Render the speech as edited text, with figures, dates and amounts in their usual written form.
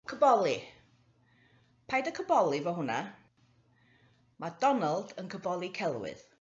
Cyboli. Paid â cyboli fo hwnna. Mae Donald yn cyboli celwydd.